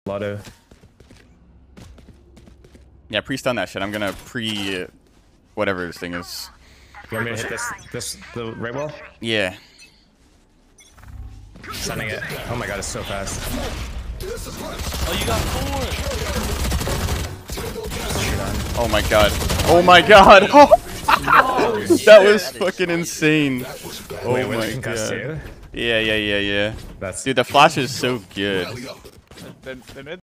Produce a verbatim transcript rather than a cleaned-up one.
Lotto. Yeah, pre-stun that shit. I'm gonna pre... Uh, whatever this thing is. You want me to hit this, this, the right wall? Yeah. Sending it. Oh my god, it's so fast. Oh, you got four! Oh my god. Oh my god! Oh, that was fucking insane. Oh Wait, my god. Too? Yeah, yeah, yeah, yeah. That's Dude, the flash is so good. Then, then